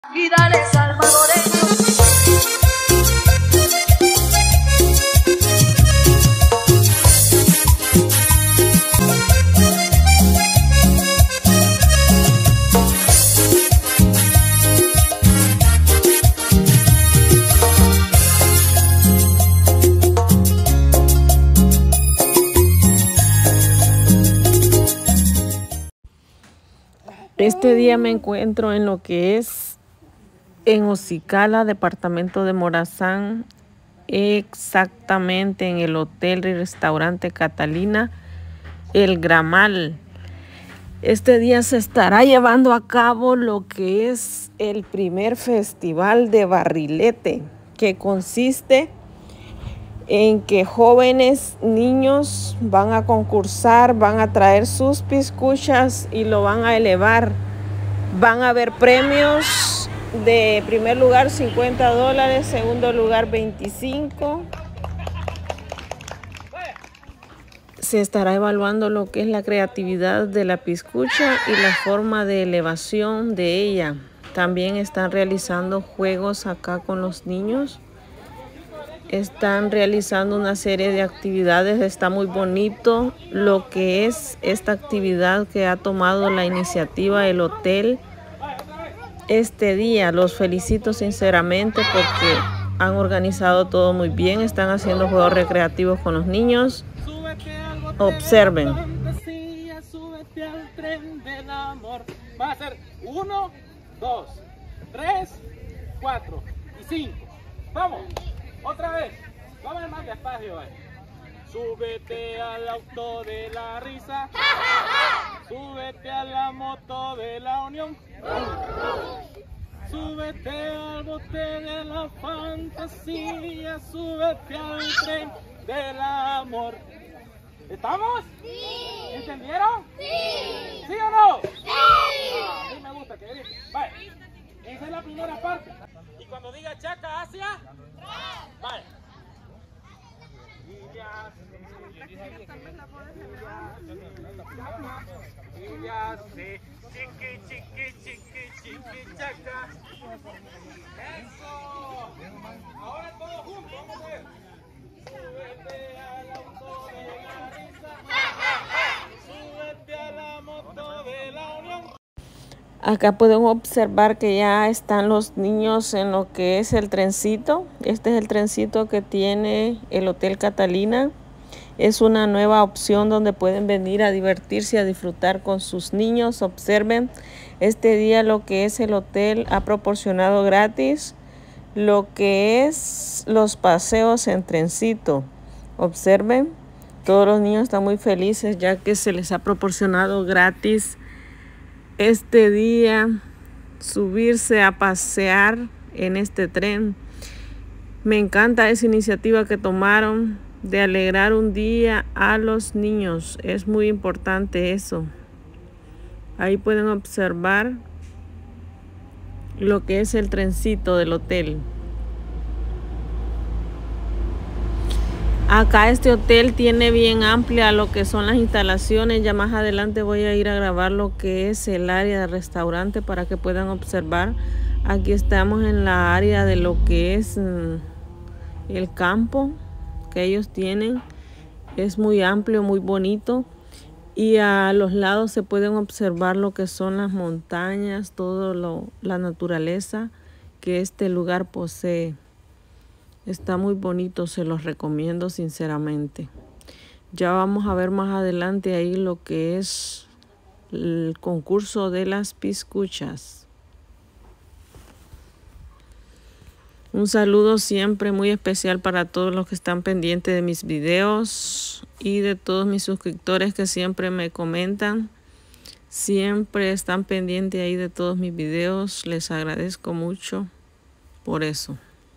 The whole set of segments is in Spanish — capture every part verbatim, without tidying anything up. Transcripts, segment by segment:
Y dale salvadoreño. Este día me encuentro en lo que es en Ocicala, departamento de Morazán, exactamente en el hotel y restaurante Catalina El Gramal. Este día se estará llevando a cabo lo que es el primer festival de barrilete, que consiste en que jóvenes, niños van a concursar, van a traer sus piscuchas y lo van a elevar. Van a haber premios de primer lugar cincuenta dólares, segundo lugar veinticinco. Se estará evaluando lo que es la creatividad de la piscucha y la forma de elevación de ella. También están realizando juegos acá con los niños. Están realizando una serie de actividades. Está muy bonito lo que es esta actividad que ha tomado la iniciativa el hotel este día. Los felicito sinceramente porque han organizado todo muy bien. Están haciendo juegos recreativos con los niños. Observen. Va a ser uno, dos, tres, cuatro y cinco. Vamos. Otra vez, vamos más despacio, ¿vale? Súbete al auto de la risa, súbete a la moto de la unión, súbete al bote de la fantasía, súbete al tren del amor. ¿Estamos? Sí. ¿Entendieron? Sí. ¿Sí o no? Sí. Ah, a mí me gusta que griten. Vale, esa es la primera parte. Y cuando diga chaca hacia... Vale. Y ya y ya sé, chiqui, chiqui, chiqui, chiqui, chaca. Eso. Ahora todos juntos, vamos a ver. Súbete al auto de la risa. Súbete a la moto de la unión. Acá pueden observar que ya están los niños en lo que es el trencito. Este es el trencito que tiene el Hotel Catalina. Es una nueva opción donde pueden venir a divertirse, a disfrutar con sus niños. Observen, este día lo que es el hotel ha proporcionado gratis lo que es los paseos en trencito. Observen, todos los niños están muy felices ya que se les ha proporcionado gratis este día subirse a pasear en este tren. Me encanta esa iniciativa que tomaron de alegrar un día a los niños. Es muy importante eso. Ahí pueden observar lo que es el trencito del hotel. Acá este hotel tiene bien amplia lo que son las instalaciones. Ya más adelante voy a ir a grabar lo que es el área de restaurante para que puedan observar. Aquí estamos en la área de lo que es mm, el campo que ellos tienen. Es muy amplio, muy bonito. Y a los lados se pueden observar lo que son las montañas, todo lo, la naturaleza que este lugar posee. Está muy bonito, se los recomiendo sinceramente. Ya vamos a ver más adelante ahí lo que es el concurso de las piscuchas. Un saludo siempre muy especial para todos los que están pendientes de mis videos y de todos mis suscriptores que siempre me comentan. Siempre están pendientes ahí de todos mis videos. Les agradezco mucho por eso.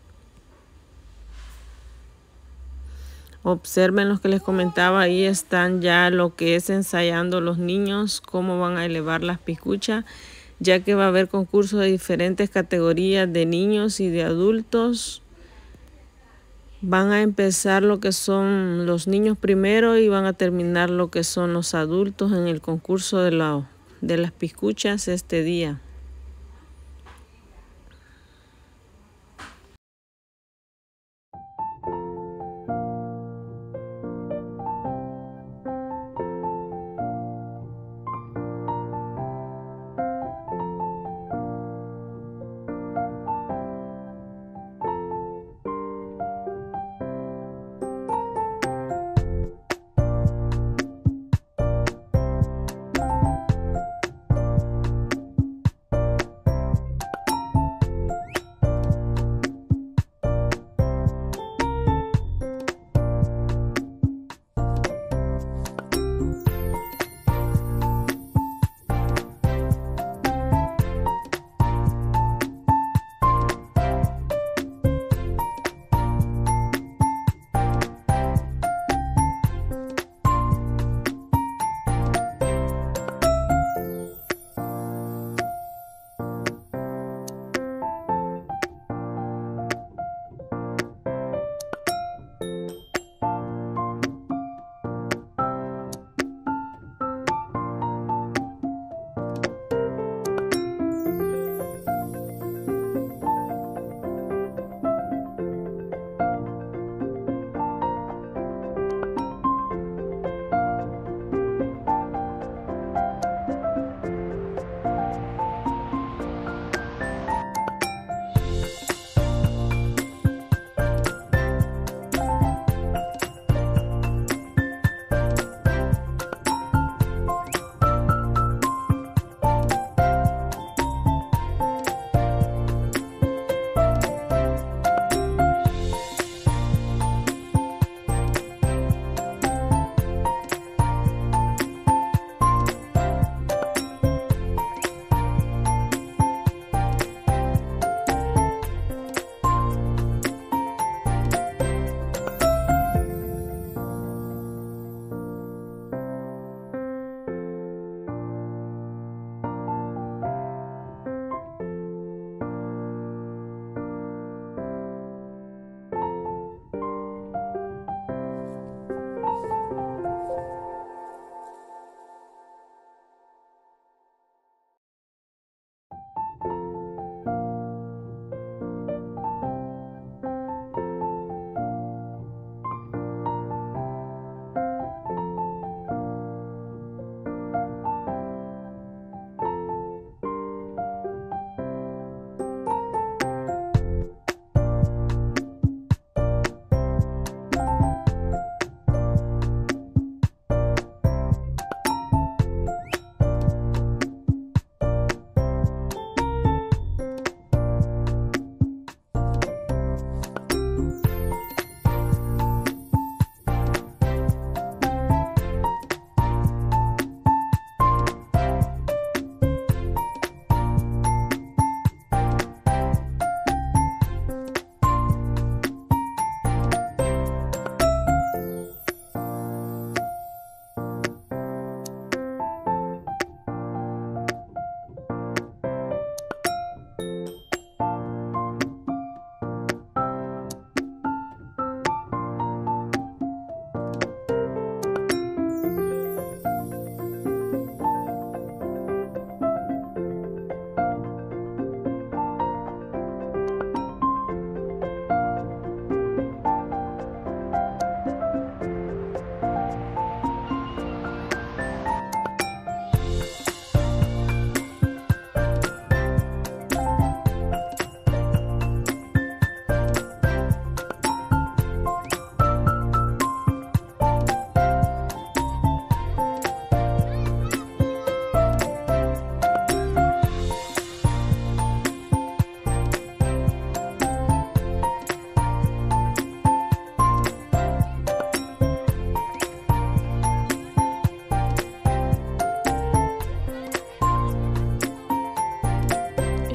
Observen lo que les comentaba, ahí están ya lo que es ensayando los niños, cómo van a elevar las piscuchas, ya que va a haber concursos de diferentes categorías de niños y de adultos. Van a empezar lo que son los niños primero y van a terminar lo que son los adultos en el concurso de, la, de las piscuchas este día.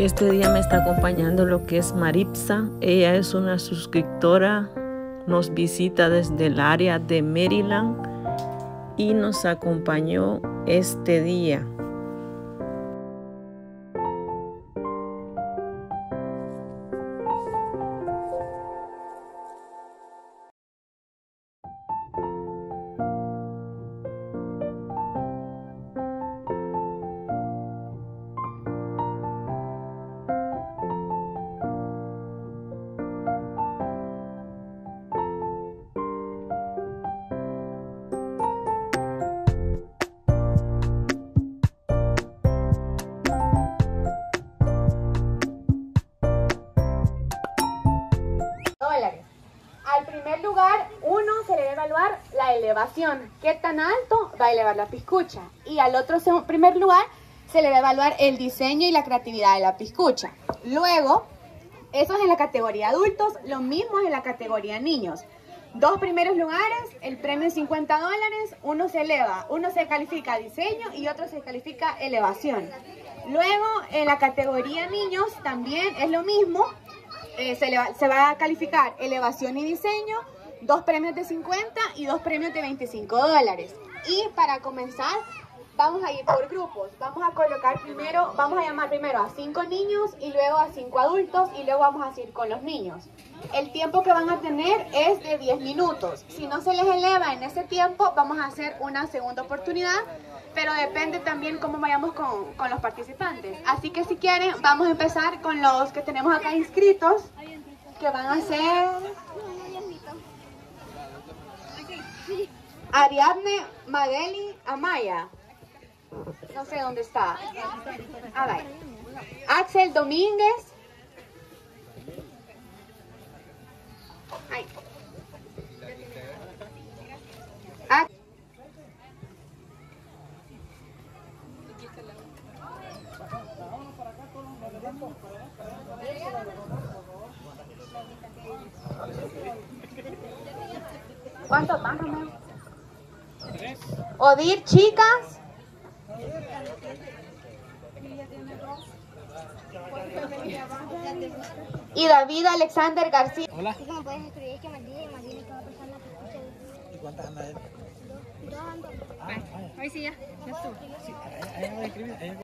Este día me está acompañando lo que es Maritza. Ella es una suscriptora, nos visita desde el área de Maryland y nos acompañó este día. Dólares. Al primer lugar, uno se le debe evaluar la elevación, qué tan alto va a elevar la piscucha. Y al otro primer lugar se le debe evaluar el diseño y la creatividad de la piscucha. Luego, eso es en la categoría adultos, lo mismo es en la categoría niños. Dos primeros lugares, el premio es cincuenta dólares, uno se eleva, uno se califica diseño y otro se califica elevación. Luego, en la categoría niños también es lo mismo. Eh, se, le va, se va a calificar elevación y diseño, dos premios de cincuenta y dos premios de veinticinco dólares. Y para comenzar, vamos a ir por grupos. Vamos a colocar primero, vamos a llamar primero a cinco niños y luego a cinco adultos y luego vamos a ir con los niños. El tiempo que van a tener es de diez minutos. Si no se les eleva en ese tiempo, vamos a hacer una segunda oportunidad, pero depende también cómo vayamos con, con los participantes. Así que si quieren, vamos a empezar con los que tenemos acá inscritos, que van a ser Ariadne Madeli Amaya. No sé dónde está. A ver. Axel Domínguez. Ay. Ax ¿Cuántos más, Romeo? Odir, chicas. Y David Alexander García. Hola. ¿Cómo puedes escribir que Martínez y Martínez cada persona que escucha? ¿Y cuántas anda él? Dos andan. Ahí sí, ya. Ya estuvo. Sí, ahí no voy a escribir. Ahí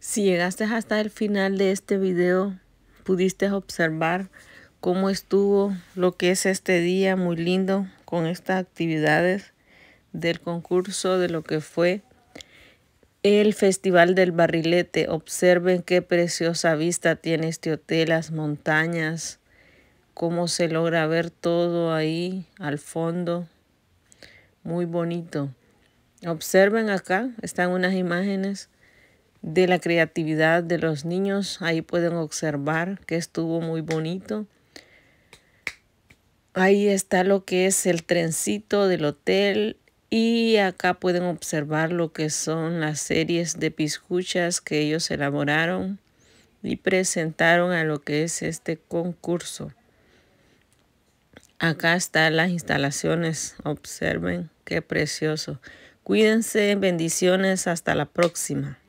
Si llegaste hasta el final de este video, pudiste observar cómo estuvo lo que es este día muy lindo con estas actividades del concurso de lo que fue el Festival del Barrilete. Observen qué preciosa vista tiene este hotel, las montañas, cómo se logra ver todo ahí al fondo. Muy bonito. Observen acá, están unas imágenes de la creatividad de los niños. Ahí pueden observar que estuvo muy bonito. Ahí está lo que es el trencito del hotel. Y acá pueden observar lo que son las series de piscuchas que ellos elaboraron y presentaron a lo que es este concurso. Acá están las instalaciones. Observen qué precioso. Cuídense, bendiciones, hasta la próxima.